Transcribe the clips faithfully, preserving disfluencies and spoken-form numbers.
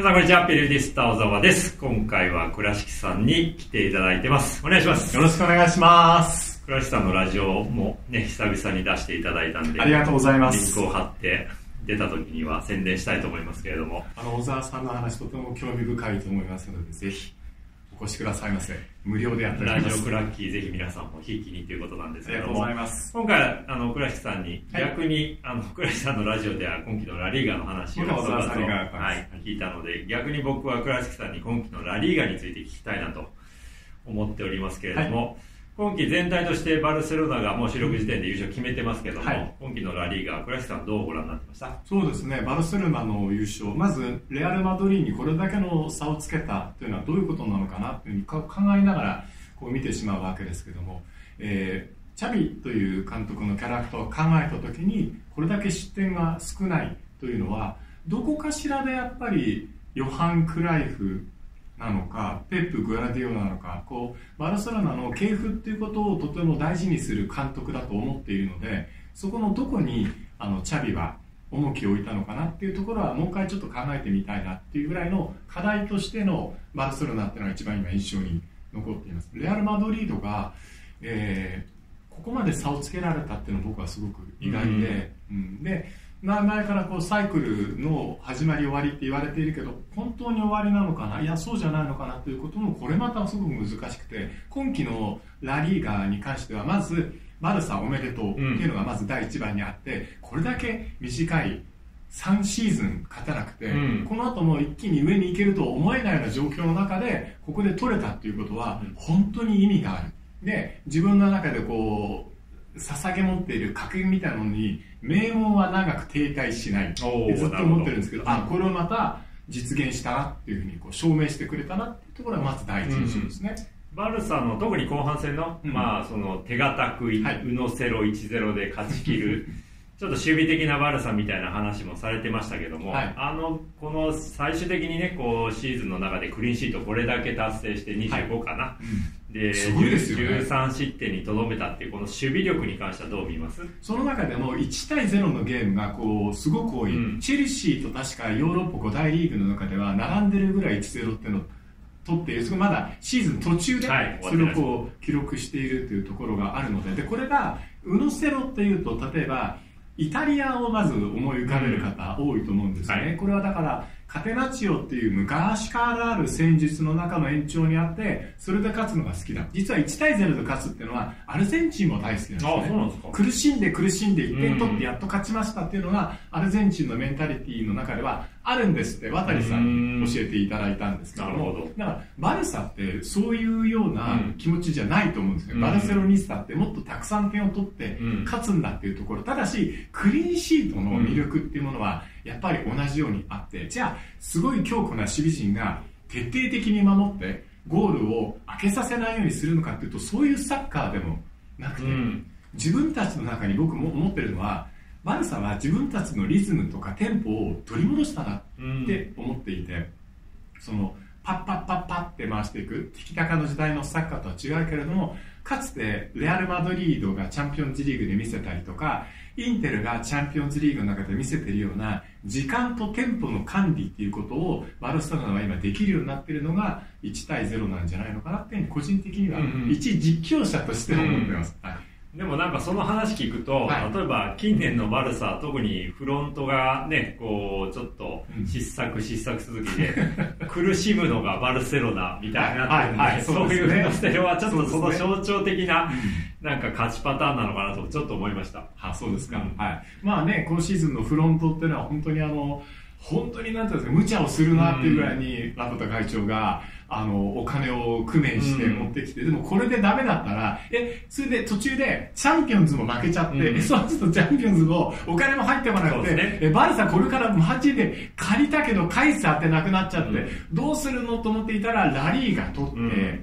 皆さんこんにちは、ペリディスタ小沢です。今回は倉敷さんに来ていただいてます。お願いします。 よろしくお願いします。 倉敷さんのラジオもね、久々に出していただいたんで、 ありがとうございます。 リンクを貼って出た時には宣伝したいと思いますけれども、 あの小沢さんの話とても興味深いと思いますので、ぜひお越しくださいませ。無料でやっております。 ラジオクラッキー、ぜひ皆さんもひいきにということなんですけれども、 ありがとうございます。 今回あの倉敷さんに逆に、はい、あの倉敷さんのラジオでは今季のラリーガの話を小沢さんに、 はい、聞いたので、逆に僕は倉敷さんに今季のラリーガについて聞きたいなと思っておりますけれども、はい、今季全体としてバルセロナがもう主力時点で優勝決めてますけども、はい、今季のラリーガ、倉敷さんどうご覧になってました？ そうですね、バルセロナの優勝、まずレアル・マドリーにこれだけの差をつけたというのはどういうことなのかなというふうに考えながらこう見てしまうわけですけども、えー、チャビという監督のキャラクターを考えたときにこれだけ失点が少ないというのはどこかしらでやっぱりヨハン・クライフなのかペップ・グアラディオなのか、こうバルセロナの系譜ということをとても大事にする監督だと思っているので、そこのどこにあのチャビは重きを置いたのかなっていうところはもう一回ちょっと考えてみたいなっていうぐらいの課題としてのバルセロナっていうのが一番今印象に残っています。レアル・マドリードが、えー、ここまで差をつけられたっていうのは僕はすごく意外で、うんうん、で前からこうサイクルの始まり終わりって言われているけど本当に終わりなのかな、いやそうじゃないのかなということもこれまたすごく難しくて、今季のラリーガに関してはまずバルサおめでとうっていうのがまず第一番にあって、うん、これだけ短いさんシーズン勝たなくて、うん、この後も一気に上に行けると思えないような状況の中でここで取れたっていうことは本当に意味がある。で自分の中でこう捧げ持っている格言みたいなのに名門は長く停滞しないってずっと思ってるんですけど、あこれをまた実現したなっていうふうにこう証明してくれたなっていうところがまず第一印象ですね、 うん、バルサの特に後半戦の、うん、まあその手堅く、はい、ウノセロ いちたいゼロ で勝ち切るちょっと守備的なバルサみたいな話もされてましたけども、はい、あのこの最終的にねこうシーズンの中でクリーンシートこれだけ達成してにじゅうごかな、はいうん、で、すごいですよね、じゅうさん失点にとどめたっていうこの守備力に関してはどう見ます？ その中でもいちたいゼロのゲームがこうすごく多い、うん、チェルシーと確かヨーロッパご大リーグの中では並んでるぐらいいちたいゼロっていうのを取っている、それまだシーズン途中でそれをこう記録しているというところがあるので、でこれがウノセロっていうと例えばイタリアをまず思い浮かべる方多いと思うんですね、はい、これはだからカテナチオっていう昔からある戦術の中の延長にあってそれで勝つのが好きだ。実はいちたいゼロで勝つっていうのはアルゼンチンも大好きなんですね。 ああそうなんですか。 苦しんで苦しんでいってん取ってやっと勝ちましたっていうのがアルゼンチンのメンタリティの中ではあるんですって渡さんに教えていただいたんですけども、なるほど。だからバルサってそういうような気持ちじゃないと思うんですね、うん、バルセロニスタってもっとたくさん点を取って勝つんだっていうところ、ただしクリーンシートの魅力っていうものはやっぱり同じようにあって、じゃあすごい強固な守備陣が徹底的に守ってゴールを開けさせないようにするのかっていうとそういうサッカーでもなくて、うん、自分たちの中に僕も思ってるのはバルサは自分たちのリズムとかテンポを取り戻したなって思っていて、うん、そのパッパッパッパッって回していくティキタカの時代のサッカーとは違うけれども、かつてレアル・マドリードがチャンピオンズリーグで見せたりとかインテルがチャンピオンズリーグの中で見せているような時間とテンポの管理っていうことをバルセロナは今できるようになっているのがいちたいゼロなんじゃないのかなって個人的には一実況者として思ってます、うんうんはい、 でもなんかその話聞くと、はい、例えば近年のバルサ特にフロントがねこうちょっと失策失策続きで苦しむのがバルセロナみたいになってるんで、はいはい、そういうフロステロはちょっとその象徴的ななんか勝ちパターンなのかなとちょっと思いました。 あ、そうですか、うんはい、まあね今シーズンのフロントっていうのは本当にあの本当になんていうんですか無茶をするなっていうぐらいにラポタ会長があのお金を工面して持ってきて、うん、でもこれでダメだったらえそれで途中でチャンピオンズも負けちゃって、うん、そうするとチャンピオンズもお金も入ってこなくて、ね、えバルサこれからマジで借りたけど返すあってなくなっちゃって、うん、どうするのと思っていたらラリーが取って、うん、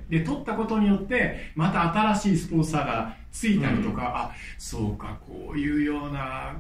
で取ったことによってまた新しいスポンサーがついたりとか、うん、あそうかこういうような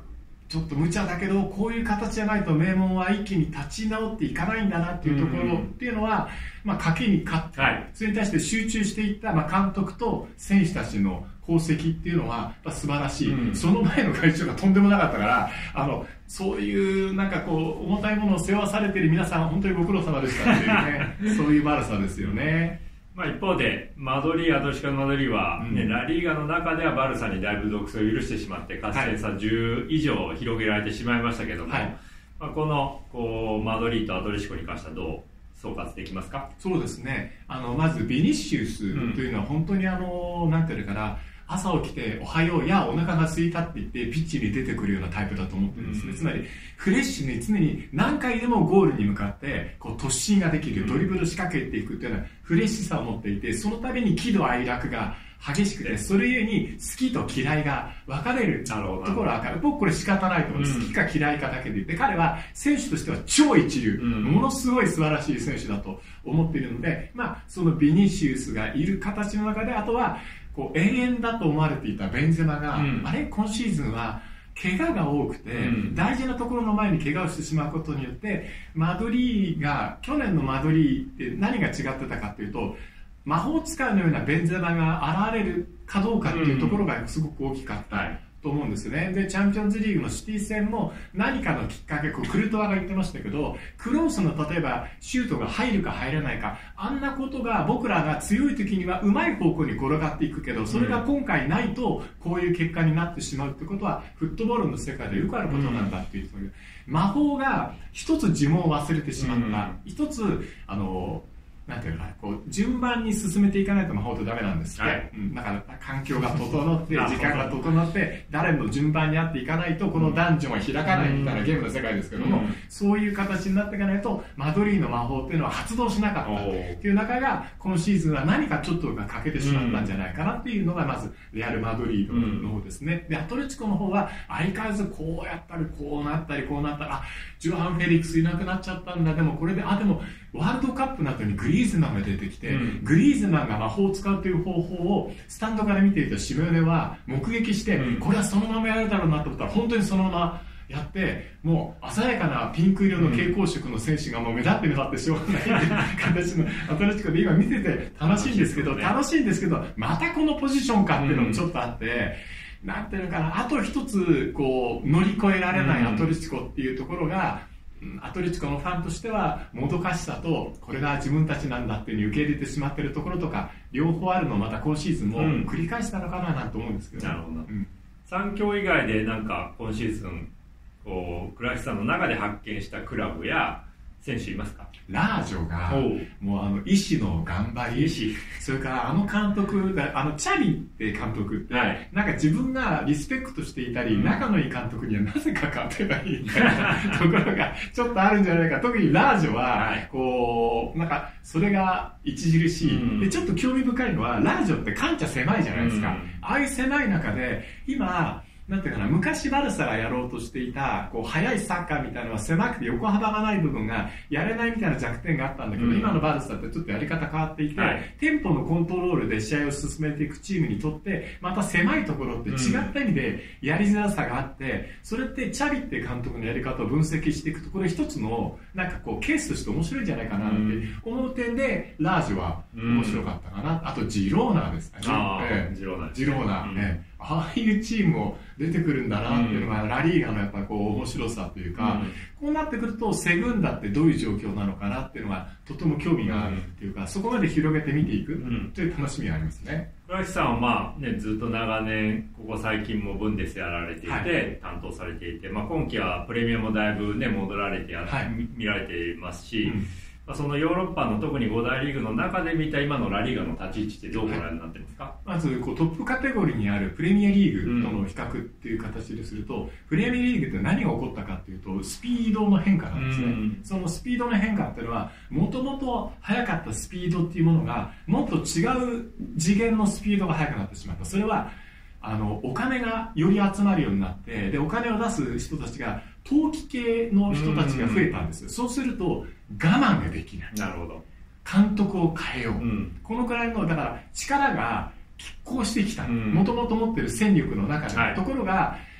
ちょっと無茶だけどこういう形じゃないと名門は一気に立ち直っていかないんだなっていうところっていうのは、まあ、賭けに勝って、はい、それに対して集中していった、まあ、監督と選手たちの功績っていうのはやっぱ素晴らしい、うん、その前の会長がとんでもなかったからあのそういうなんかこう重たいものを背負わされている皆さん本当にご苦労様でしたっていうねそういうバルサですよね。 まあ、一方でマドリー、アトレチコのマドリーは、ね、うん、ラリーガの中ではバルサにだいぶ独走を許してしまって勝ち点差じゅう以上広げられてしまいましたけども、はい、まあ、このこうマドリーとアトレチコに関してはどう総括できますか？ そうですね、あのまずビニシウスというのは本当にあの、うん、なんていうかな、朝起きておはようやお腹が空いたって言ってピッチに出てくるようなタイプだと思ってるんですね、うん、つまりフレッシュに常に何回でもゴールに向かってこう突進ができる、ドリブル仕掛けていくっていうのはフレッシュさを持っていて、その度に喜怒哀楽が激しくて、それゆえに好きと嫌いが分かれるところは分かる。僕これ仕方ないと思う、うん、好きか嫌いかだけで言って、彼は選手としては超一流、うん、ものすごい素晴らしい選手だと思っているので、まあ、そのビニシウスがいる形の中で、あとはこう永遠だと思われていたベンゼマが、うん、あれ今シーズンは怪我が多くて、うん、大事なところの前に怪我をしてしまうことによってマドリーが、去年のマドリーって何が違ってたかというと、魔法使いのようなベンゼマが現れるかどうかっていうところがすごく大きかったと思うんですよね。でチャンピオンズリーグのシティ戦も何かのきっかけ、こうクルトワが言ってましたけど、クロースの例えばシュートが入るか入らないか、あんなことが僕らが強い時にはうまい方向に転がっていくけど、それが今回ないとこういう結果になってしまうってことはフットボールの世界でよくあることなんだっていう、うん、魔法が一つ呪文を忘れてしまった、うん、一つあのなんていうかな、こう順番に進めていかないと魔法ってダメなんですって、はい、うん、だから環境が整って時間が整って誰の順番に合っていかないとこのダンジョンは開かないみたいなゲームの世界ですけども、うん、そういう形になっていかないとマドリーの魔法っていうのは発動しなかったっていう中が、今シーズンは何かちょっとが欠けてしまったんじゃないかなっていうのがまずレアル・マドリードの方ですね。でアトレチコの方は相変わらずこうやったりこうなったりこうなったら、あ、ジョハン・フェリックスいなくなっちゃったんだ、でもこれであでもワールドカップの後にグリーズマンが出てきて、うん、グリーズマンが魔法を使うという方法をスタンドから見ていたシメオネは目撃して、うん、これはそのままやるだろうなと思ったら本当にそのままやって、もう鮮やかなピンク色の蛍光色の選手がもう目立って目立ってしょうがない形のアトレティコで今見てて楽しいんですけど、楽しいんですけど、またこのポジションかっていうのもちょっとあって、うん、なんていうのかな、あと一つこう乗り越えられないアトレティコっていうところが、アトレティコのファンとしてはもどかしさと、これが自分たちなんだっていうふうに受け入れてしまっているところとか両方あるのをまた今シーズンも繰り返したのかななんて思うんですけど、 なるほど、うん、三強以外でなんか今シーズンこう倉石さんの中で発見したクラブや選手いますか？ ラージョがもうあの医師の頑張り、それからあの監督が、あのチャビって監督って、はい、なんか自分がリスペクトしていたり、うん、仲のいい監督にはなぜか勝てないみたいなところがちょっとあるんじゃないか。特にラージョはこうなんかそれが著しい、うん、でちょっと興味深いのはラージョって感茶狭いじゃないですか、うん、ああいう狭い中で今なんていうかな、昔バルサがやろうとしていたこう速いサッカーみたいなのは狭くて横幅がない部分がやれないみたいな弱点があったんだけど、うん、今のバルサってちょっとやり方変わっていて、はい、テンポのコントロールで試合を進めていくチームにとってまた狭いところって違った意味でやりづらさがあって、それってチャビって監督のやり方を分析していくと、これ一つのなんかこうケースとして面白いんじゃないかなって思う点でラージは面白かったかな、うん、あとジローナですね、 えー、ジローナジローナ、うん、えーああいうチームを出てくるんだなっていうのが、うん、ラリーガのやっぱこう面白さというか、うん、こうなってくるとセグンダってどういう状況なのかなっていうのがとても興味があるっていうか、うん、そこまで広げて見ていくという楽しみがありますね。 倉石さんは、まあね、ずっと長年ここ最近もブンデスやられていて、はい、担当されていて、まあ、今季はプレミアもだいぶ、ね、戻られてや、はい、見られていますし、うん、そのヨーロッパの特にご大リーグの中で見た今のラリーガの立ち位置ってどうご覧になってますか？はい、 まずこうトップカテゴリーにあるプレミアリーグとの比較っていう形ですると、うん、プレミアリーグって何が起こったかっていうとスピードの変化なんですね、うん、そのスピードの変化っていうのはもともと速かったスピードっていうものがもっと違う次元のスピードが速くなってしまった。それはあのお金がより集まるようになって、でお金を出す人たちが投機系の人たちが増えたんですよ。そうすると我慢ができない。 なるほど。 監督を変えよう、うん、このくらいのだから力が拮抗してきた、もともと持ってる戦力の中で、はい、ところが、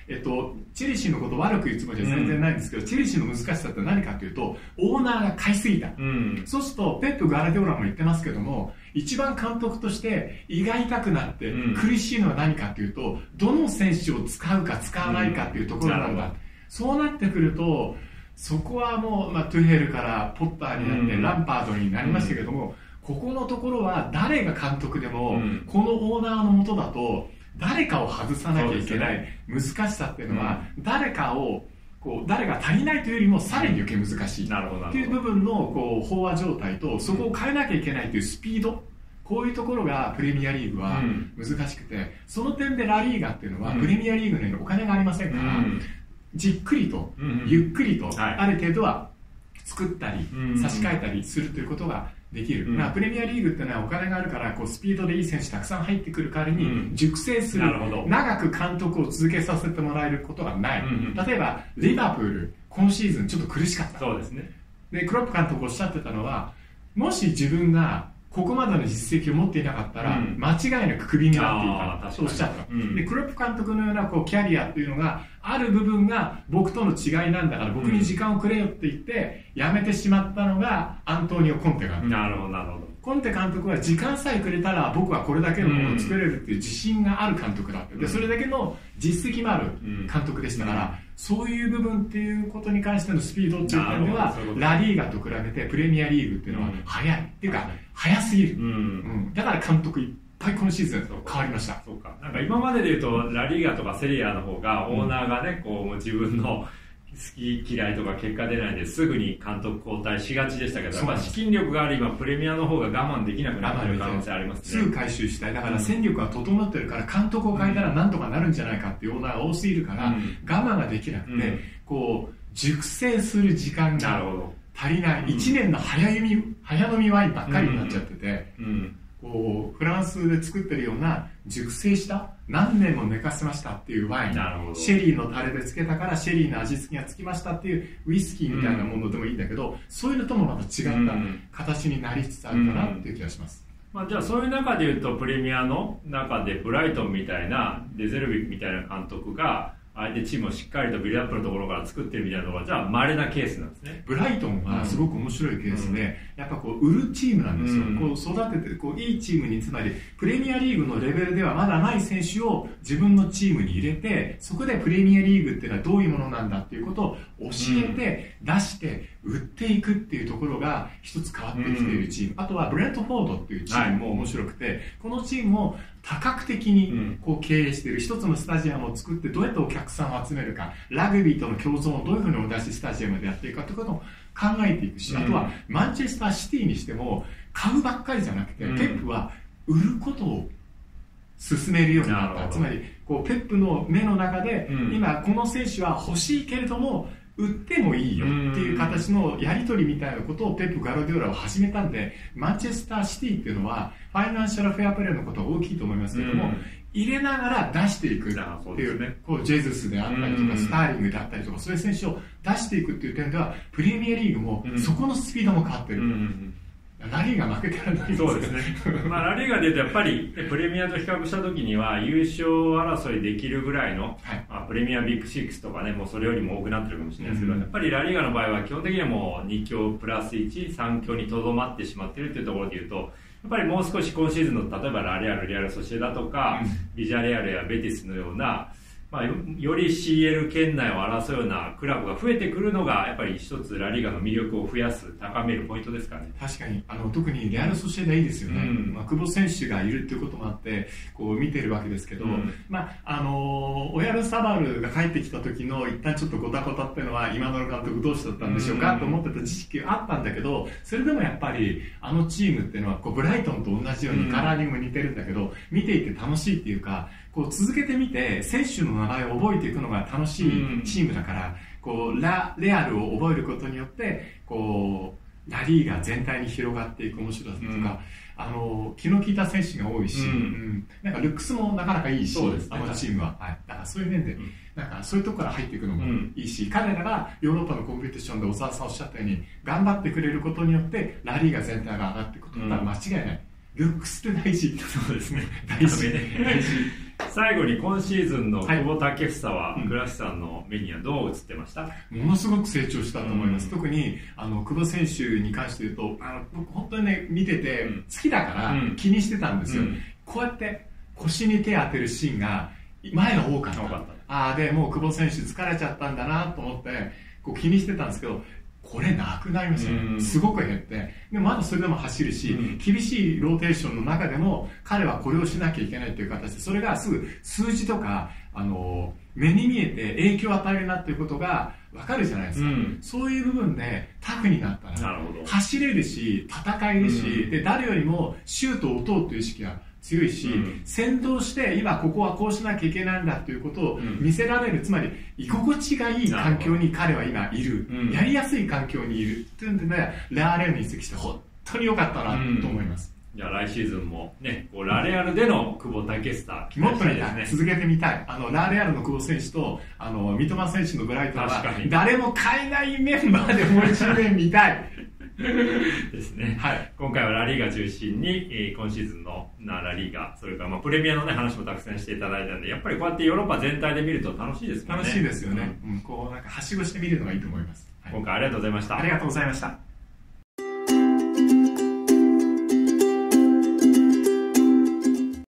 えっと、チェルシーのことを悪く言うつもりは全然ないんですけど、うん、チェルシーの難しさって何かというと、オーナーが買いすぎた。うん、そうすると、ペップ・ガラディオラも言ってますけども、一番監督として胃が痛くなって苦しいのは何かというと、うん、どの選手を使うか使わないかというところなんだ。うん、そうなってくると、そこはもう、まあ、トゥヘルからポッターになって、うん、ランパードになりましたけども、うん、ここのところは誰が監督でも、うん、このオーナーの下だと、誰かを外さなきゃいけない難しさっていうのは、うん、誰かをこう誰が足りないというよりもさらに余計難しいっていう部分のこう飽和状態と、そこを変えなきゃいけないというスピード、こういうところがプレミアリーグは難しくて、うん、その点でラリーガっていうのはプレミアリーグのようにお金がありませんから、うん、じっくりと、うん、ゆっくりと、ある程度は作ったり、うん、差し替えたりするということができる、うん、まあ、プレミアリーグってのはお金があるからこうスピードでいい選手たくさん入ってくる代わりに熟成する、うん、長く監督を続けさせてもらえることがない、うん、例えばリバプール今シーズンちょっと苦しかった。 そうですね。 でクロップ監督おっしゃってたのは、もし自分がここまでの実績を持っていなかったら、うん、間違いなくクビになっていたとおっしゃった、うん、でクロップ監督のようなこうキャリアっていうのがある部分が僕との違いなんだから僕に時間をくれよって言って辞めてしまったのがアントニオ・コンテ監督。 なるほどなるほど。 コンテ監督は時間さえくれたら僕はこれだけのものを作れるっていう自信がある監督だった、うん、でそれだけの実績もある監督でしたから、うん、そういう部分っていうことに関してのスピードっていう点ではラリーガと比べてプレミアリーグっていうのは速い、うん、っていうか速すぎる、うんうん、だから監督いっぱい今シーズン変わりました。 そうか、なんか今まででいうとラリーガとかセリアの方がオーナーがね、うん、こう自分の好き嫌いとか結果出ないですぐに監督交代しがちでしたけど、やっぱ資金力がある今プレミアの方が我慢できなくなっている可能性ありますね。 すぐ回収したい。だから戦力が整ってるから監督を変えたらなんとかなるんじゃないかっていうオーナーが多すぎるから、うん、我慢ができなくて、うん、こう熟成する時間が足りない、うん、いちねんの早飲み早飲みワインばっかりになっちゃってて、うんうん、こうフランスで作ってるような熟成した何年も寝かせましたっていうワイン、シェリーのタレでつけたからシェリーの味付けがつきましたっていうウイスキーみたいなものでもいいんだけど、うん、そういうのともまた違った形になりつつあるかなっていう気がします、 うんうん。まあ、じゃあそういう中でいうとプレミアの中でブライトンみたいなデゼルビみたいな監督が相手チームをしっかりとビルドアップのところから作ってるみたいなのがじゃあ稀なケースなんですね。 ブライトンはすごく面白いケースで、うん、やっぱこう売るチームなんですよ、うん、こう育ててこういいチームに、つまりプレミアリーグのレベルではまだない選手を自分のチームに入れて、そこでプレミアリーグっていうのはどういうものなんだっていうことを教えて、うん、出して売っていくっていうところが一つ変わってきているチーム、うん、あとはブレッドフォードっていうチームも面白くて、はい、このチームも多角的にこう経営している、一つのスタジアムを作ってどうやってお客さんを集めるか、ラグビーとの共存をどういうふうに同じスタジアムでやっていくかということを考えていくし、あとはマンチェスターシティにしても買うばっかりじゃなくて、ペップは売ることを進めるようになった。つまりこうペップの目の中で、今この選手は欲しいけれども売ってもいいよっていう形のやり取りみたいなことをペップ・ガルディオラは始めたんで、マンチェスターシティっていうのはファイナンシャルフェアプレーのことが大きいと思いますけども、入れながら出していくっていうね、こうジェズスであったりとかスターリングであったりとか、そういう選手を出していくっていう点ではプレミアリーグもそこのスピードも変わってる。ラリーが負けてられないんですよ。 そうですね。まあラリーがでいうとやっぱりプレミアと比較した時には優勝争いできるぐらいの、はい、まあ、プレミアビッグシックスとかね、もうそれよりも多くなってるかもしれないですけど、うん、やっぱりラリーガの場合は基本的にはもうに強プラスいち、さん強にとどまってしまっているというところでいうと、やっぱりもう少し今シーズンの例えばラリアル、リアルソシエダとか、うん、ビジャレアルやベティスのような、まあ、より シーエル 圏内を争うようなクラブが増えてくるのがやっぱり一つラリーガの魅力を増やす、高めるポイントですかね。 確かにあの特にレアルソシエダいいですよね、うん、まあ、久保選手がいるっていうこともあってこう見てるわけですけど、うん、まああのオヤルサバルが帰ってきた時の一旦ちょっとゴタゴタっていうのは今野監督どうしだったんでしょうか、うん、と思ってた知識があったんだけど、それでもやっぱりあのチームっていうのはこうブライトンと同じようにカラーリングも似てるんだけど、見ていて楽しいっていうか、こう続けてみて選手の名前を覚えていくのが楽しいチームだから、こう ラ, レアルを覚えることによってこうラリーガ全体に広がっていく面白さとか、うん、あの気の利いた選手が多いし、うんうん、なんかルックスもなかなかいいし、そうですね、あのチームは、はい、だからそういう面で、うん、なんかそういうところから入っていくのもいいし、うん、彼らがヨーロッパのコンペティションで小沢さんおっしゃったように頑張ってくれることによってラリーガ全体が上がっていくことは間違いない、うん、ルックスって大事。 そうですね。 大事。大事。 最後に今シーズンの久保建英は、はい、倉石さんの目にはどう映ってました？ ものすごく成長したと思います。うん、特にあの久保選手に関して言うと、あの僕本当にね見てて好きだから気にしてたんですよ。うんうん、こうやって腰に手当てるシーンが前が多かった。ああでもう久保選手疲れちゃったんだなと思ってこう気にしてたんですけど。これなくなりましたね、うん、すごく減って、でもまだそれでも走るし、うん、厳しいローテーションの中でも彼はこれをしなきゃいけないという形で、それがすぐ数字とかあの目に見えて影響を与えるなということが分かるじゃないですか、うん、そういう部分でタフになったら走れるし戦えるし、うん、で誰よりもシュートを打とうという意識が強いし、うん、先導して今ここはこうしなきゃいけないんだということを見せられる、うん、つまり居心地がいい環境に彼は今いる、うん、やりやすい環境にいるというので、ラレアルに移籍して本当に良かったなと思います、 うん、じゃあ来シーズンもね、こうラレアルでの久保建英、 もっと見たい、続けてみたい。あのラレアルの久保選手とあの三笘選手のブライトンは誰も買えないメンバーでもう一年見たいですね、はい、今回はラリーガ中心に、えー、今シーズンのラリーガ、それからまあプレミアの、ね、話もたくさんしていただいたので、やっぱりこうやってヨーロッパ全体で見ると楽しいですよね。 楽しいですよね、うんうん、こうなんかはしごして見るのがいいと思います、 はい、今回ありがとうございました。 ありがとうございました。